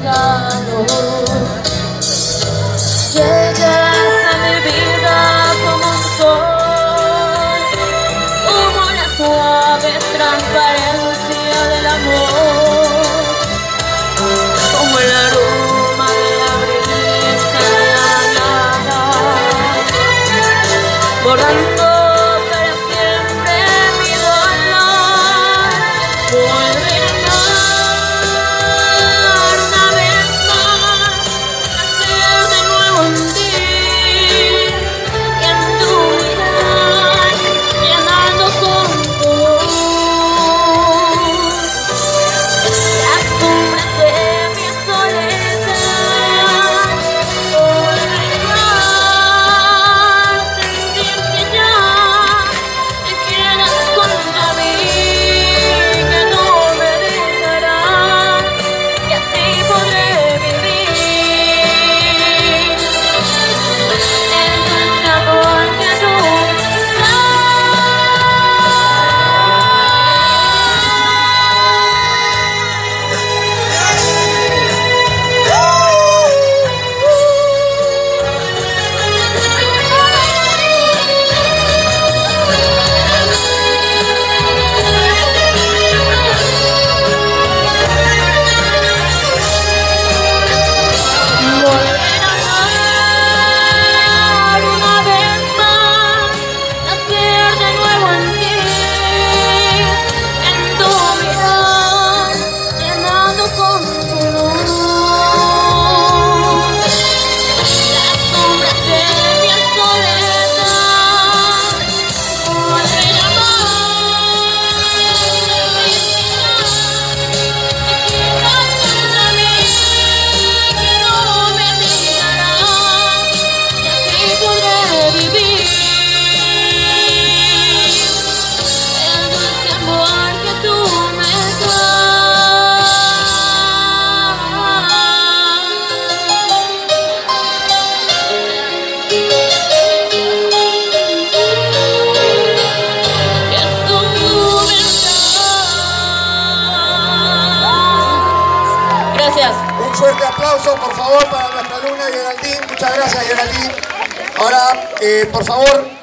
llegado. Llegas a mi vida como un sol, como la suave transparencia del amor, como el aroma de la brisa de la mañana, borrando para siempre mi dolor. Vuelve a amar una vez más, nacer de nuevo en ti y en tu mirar, llenando con tu luz las sombras de mi soledad. Olvidar, sentir que ya te quedas junto a mí, que no me dejarás, y así podré vivir el dulce amor que tú me das. Volver a amar una vez más, nacer de nuevo en ti, en tu mirar, llenando con tu luz las sombras de mi soledad. Volver a amar, te quedas junto a mí, que no me dejarás, y así podré vivir el dulce amor que tú me das. Que tú me das. Gracias. Un fuerte aplauso, por favor, para nuestra alumna Geraldine. Muchas gracias, Geraldine. Ahora, por favor,